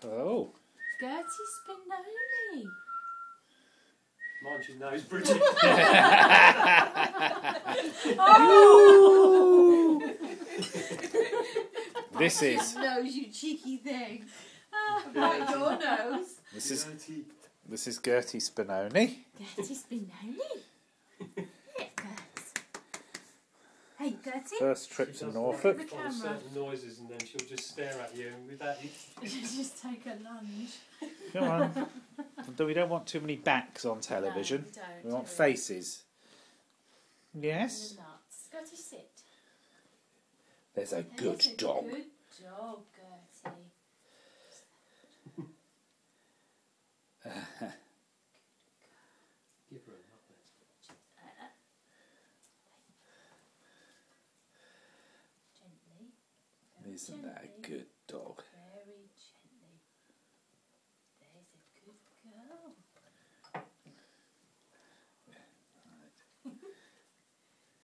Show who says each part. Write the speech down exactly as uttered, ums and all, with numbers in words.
Speaker 1: Oh.
Speaker 2: Gertie Spinone.
Speaker 3: Mind your nose, Bridget.
Speaker 2: Oh!
Speaker 1: This is.
Speaker 2: Nose, you cheeky thing. About your nose.
Speaker 1: This is. This is Gertie Spinone.
Speaker 2: Gertie Spinone. Here, Gertie. Hey, Gertie.
Speaker 1: First trip to Norfolk.
Speaker 2: The camera.
Speaker 3: Certain noises, and then she'll just stare at you, and with that, you
Speaker 2: Just take a lunge.
Speaker 1: Come on. We don't want too many backs on television.
Speaker 2: No, we don't,
Speaker 1: we want
Speaker 2: do we?
Speaker 1: faces. Yes.
Speaker 2: The nuts. Gertie, sit.
Speaker 1: There's a
Speaker 2: There's
Speaker 1: good
Speaker 2: a
Speaker 1: dog.
Speaker 2: Good dog.